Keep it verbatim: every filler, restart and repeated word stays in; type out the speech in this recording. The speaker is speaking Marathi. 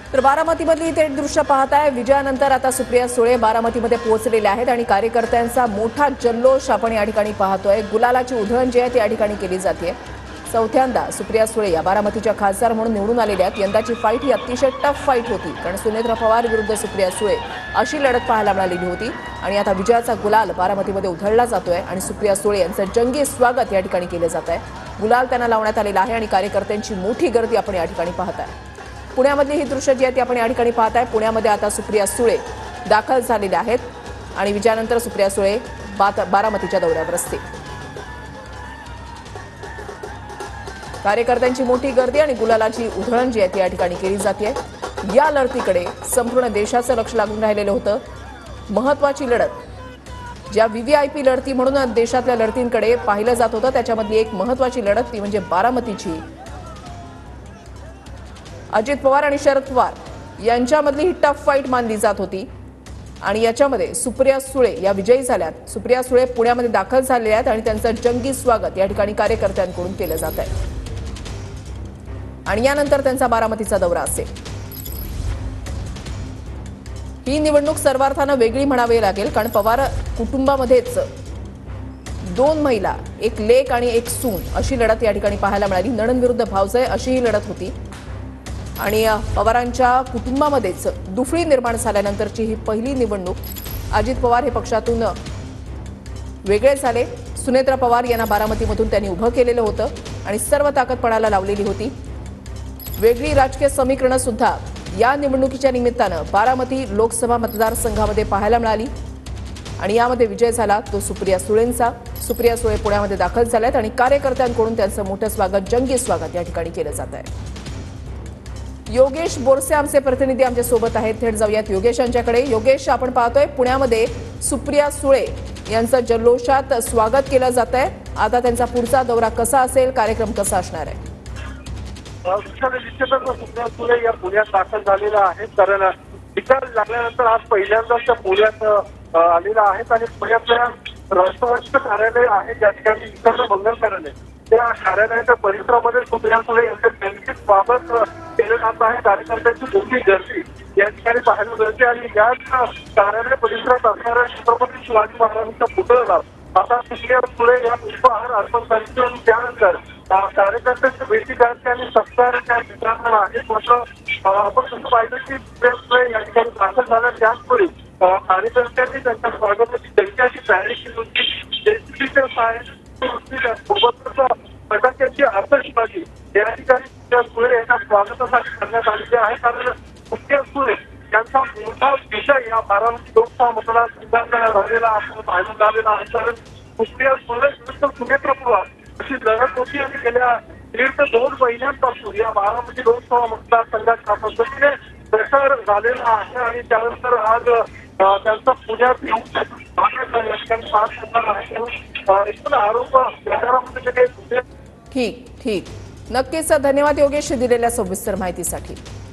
तर बारामतीमधली थेट दृश्य पाहताय। विजयानंतर आता सुप्रिया सुळे बारामतीमध्ये पोहोचलेल्या आहेत आणि कार्यकर्त्यांचा मोठा जल्लोष आपण या ठिकाणी पाहतोय। गुलालाची उधळण जी आहे ती या ठिकाणी केली जाते। चौथ्यांदा सुप्रिया सुळे या बारामतीच्या खासदार म्हणून निवडून आलेल्या आहेत। यंदाची फाईट ही अतिशय टफ फाईट होती, कारण सुनेत्रा पवार विरुद्ध सुप्रिया सुळे अशी लढत पाहायला मिळालेली होती आणि आता विजयाचा गुलाल बारामतीमध्ये उधळला जातोय आणि सुप्रिया सुळे यांचं जंगी स्वागत या ठिकाणी केलं जात आहे। गुलाल त्यांना लावण्यात आलेला आहे आणि कार्यकर्त्यांची मोठी गर्दी आपण या ठिकाणी पाहताय। पुण्यामधली ही दृश्य जी आहे ती आपण या ठिकाणी पाहताय। पुण्यामध्ये आता सुप्रिया सुळे दाखल झालेल्या आहेत आणि विजयानंतर सुप्रिया सुळे बारामतीच्या दौऱ्यावर असतील। कार्यकर्त्यांची मोठी गर्दी आणि गुलालाची उधळण जी आहे ती या ठिकाणी केली जाते। या लढतीकडे संपूर्ण देशाचं लक्ष लागून राहिलेलं होतं। महत्त्वाची लढत, ज्या व्हीव्हीआयपी लढती म्हणून देशातल्या लढतींकडे पाहिलं जात होतं, त्याच्यामधली एक महत्त्वाची लढत ती म्हणजे बारामतीची। अजित पवार आणि शरद पवार यांच्यामधली ही टफ फाईट मानली जात होती आणि याच्यामध्ये सुप्रिया सुळे या विजयी झाल्यात। सुप्रिया सुळे पुण्यामध्ये दाखल झालेल्या आहेत आणि त्यांचं जंगी स्वागत या ठिकाणी कार्यकर्त्यांकडून केलं जात आहे आणि यानंतर त्यांचा बारामतीचा दौरा असेल। ही निवडणूक सर्वार्थानं वेगळी म्हणावी लागेल, कारण पवार कुटुंबामध्येच दोन महिला, एक लेक आणि एक सून अशी लढत या ठिकाणी पाहायला मिळाली। नणंद विरुद्ध भावजय अशी ही लढत होती आणि पवारांच्या कुटुंबामध्येच दुफळी निर्माण झाल्यानंतरची ही पहिली निवडणूक। अजित पवार हे पक्षातून वेगळे झाले। सुनेत्रा पवार यांना बारामतीमधून त्यांनी उभं केलेलं होतं आणि सर्व ताकद पणाला लावलेली होती। वेगळी राजकीय समीकरणं सुद्धा या निवडणुकीच्या निमित्तानं बारामती लोकसभा मतदारसंघामध्ये पाहायला मिळाली आणि यामध्ये विजय झाला तो सुप्रिया सुळेंचा। सुप्रिया सुळे पुण्यामध्ये दाखल झाल्यात आणि कार्यकर्त्यांकडून त्यांचं मोठं स्वागत, जंगी स्वागत या ठिकाणी केलं जात आहे। योगेश बोरसे आमचे प्रतिनिधी आमच्या सोबत आहेत, थेट जाऊयात योगेश यांच्याकडे। योगेश, आपण पाहतोय पुण्यामध्ये सुप्रिया सुळे यांचं जल्लोषात स्वागत केलं जात आहे। आता त्यांचा पुढचा दौरा कसा असेल, कार्यक्रम कसा असणार आहे? निश्चितच सुप्रिया सुळे या पुण्यात दाखल झालेल्या आहेत, कारण निकाल लागल्यानंतर आज पहिल्यांदाच त्या पुण्यात आलेल्या आहेत आणि पुण्यातल्या राष्ट्रवादीचं कार्यालय आहे ज्या ठिकाणी इतर मंगल कार्यालय, त्या कार्यालयाच्या परिसरामध्ये सुप्रिया सुळे यांच्या जंगी स्वागत केलं जात आहे। कार्यकर्त्यांची मोठी गर्दी या ठिकाणी पाहायला मिळते आणि याच कार्यालय परिसरात असणाऱ्या छत्रपती शिवाजी महाराजांच्या पुतळ्याला आता सुप्रिया सुळे या पुष्पहार अर्पण करतील आणि त्यानंतर कार्यकर्त्यांची भेटी करते आणि सत्कार त्या मित्रांना आहे। मात्र आपण कसं पाहिलं की सुप्रिया सुळे या ठिकाणी दाखल झाल्या त्याचवेळी कार्यकर्त्यांनी त्यांच्या स्वागताची त्यांच्याची तयारी केली होती। एसपीच्या सोबतच फटाक्याची आतषबाजी या ठिकाणी सुप्रिया सुळे यांच्या स्वागतासाठी करण्यात आलेली आहे, कारण सुप्रिया सुळे यांचा मोठा विजय या बारामती लोकसभा मतदारसंघात झालेला आपण पाहायला आलेला आहे। कारण सुप्रिया सुळे विरुद्ध सुनेत्रा पवार अशी लढत होती आणि गेल्या दीड ते दोन महिन्यांपासून या बारामती लोकसभा मतदारसंघाच्या पद्धतीने प्रचार झालेला आहे आणि त्यानंतर आज त्यांचा पुण्यात आरोप प्रचारामध्ये ठीक ठीक नक्कीच धन्यवाद योगेश दिलेल्या सविस्तर माहितीसाठी।